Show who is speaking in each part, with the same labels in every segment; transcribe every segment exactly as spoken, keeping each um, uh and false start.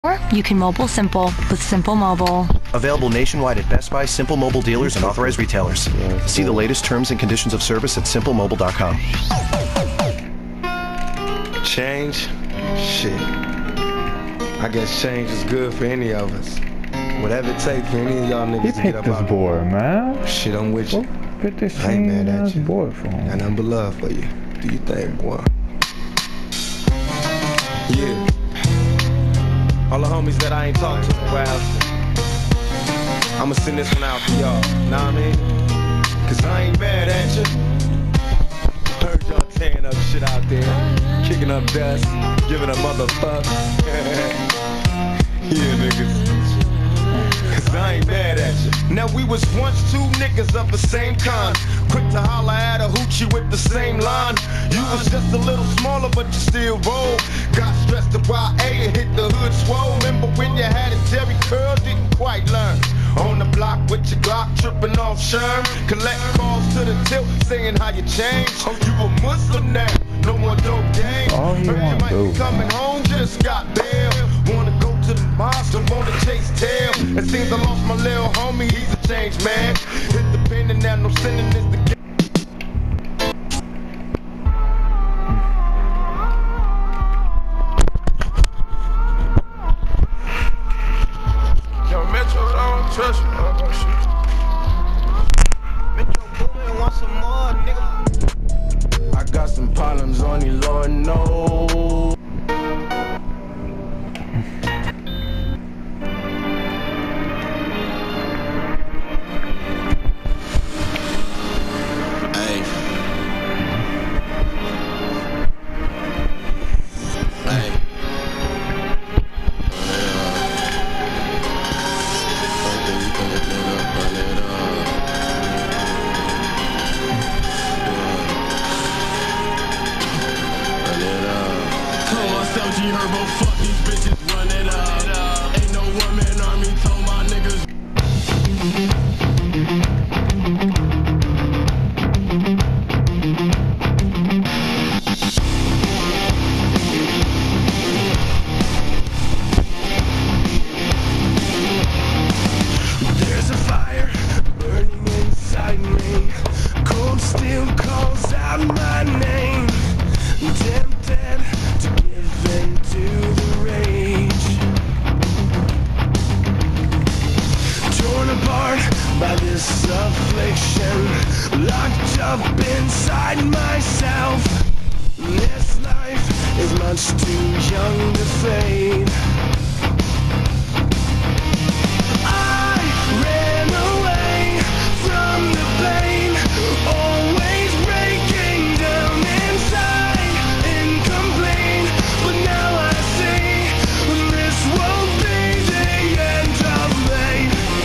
Speaker 1: Or you can mobile Simple with Simple Mobile.
Speaker 2: Available nationwide at Best Buy, Simple Mobile dealers, and authorized retailers. See the latest terms and conditions of service at simple mobile dot com.
Speaker 3: Change? Shit. I guess change is good for any of us. Whatever it takes for any of y'all niggas
Speaker 4: He
Speaker 3: to get
Speaker 4: picked
Speaker 3: up
Speaker 4: this
Speaker 3: out.
Speaker 4: boy, man.
Speaker 3: Shit, I'm with you.
Speaker 4: What picked this
Speaker 3: I ain't mad at
Speaker 4: ass
Speaker 3: you.
Speaker 4: boy for him?
Speaker 3: Got nothing but love for you. Do you think, boy? Yeah. All the homies that I ain't talked to in a while, I'ma send this one out for y'all. Know what I mean? Cause I ain't mad at you. Heard y'all tearing up shit out there, kicking up dust, giving a motherfuck. Yeah, niggas. Cause I ain't mad at you. Now we was once two niggas of the same kind, quick to holler at a hoochie with the same line. You was just a little smaller, but you still roll. Got stressed to Y A and hit the hood swole. Remember when you had a Jerry curl, didn't quite learn. On the block with your Glock, tripping off Sherm. Collect calls to the tilt, saying how you changed. Oh, you a Muslim now, no more dope game.
Speaker 4: All he
Speaker 3: Heard you
Speaker 4: wanna
Speaker 3: might
Speaker 4: do,
Speaker 3: be coming
Speaker 4: man.
Speaker 3: home, just got bail. Wanna go to the mosque, don't wanna chase tail. It seems I lost my little homie, he's a changed man. Independent now, no sinning is the game.
Speaker 5: Yo, Metro, I don't trust you. Oh, shit. Metro Boomin, want some more, nigga?
Speaker 3: I got some problems, only Lord knows.
Speaker 6: Hey. Hey. G Herbo, fuck these bitches, run it up. Ain't no one-man army, told my niggas. There's a fire burning inside me. Cold steel calls out my name. Tempted to give in to the rage. Torn apart by this affliction, locked up inside myself. This life is much too young to fade. I ran away from the pain, always breaking down inside, incomplete. But now I see this won't be the end of me.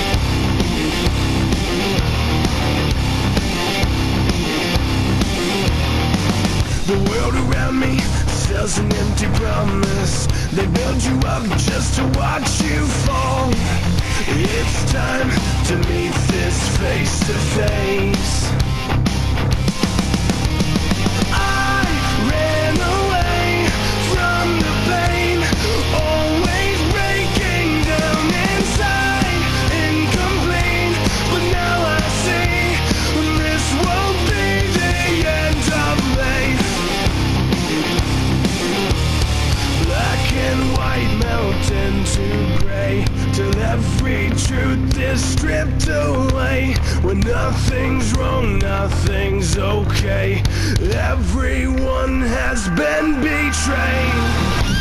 Speaker 6: The world around me sells an empty promise. They build you up just to watch you fall. It's time to meet this face to face. I ran away from the pain, always breaking down inside, incomplete. But now I see this won't be the end of me. Black and white melt into gray, till every truth is stripped away. When nothing's wrong, nothing's okay. Everyone has been betrayed.